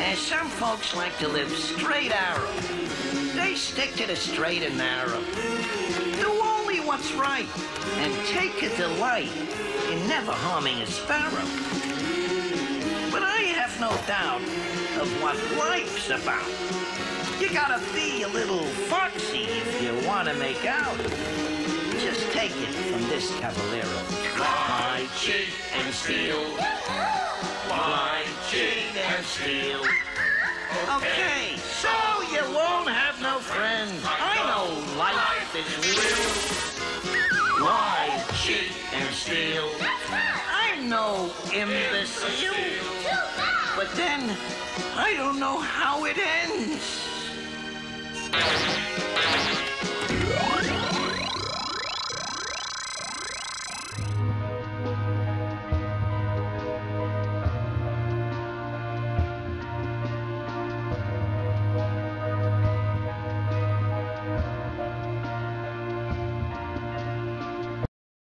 Some folks like to live straight arrow. They stick to the straight and narrow. Do only what's right and take a delight in never harming a sparrow. But I have no doubt of what life's about. You gotta be a little foxy if you want to make out. Just take it from this caballero. Lie, cheat, and steal. Lie, cheat, and steal. Okay, so you won't have no friends. I know life is real. Lie, cheat, and steal. I'm no imbecile. But then, I don't know how it ends.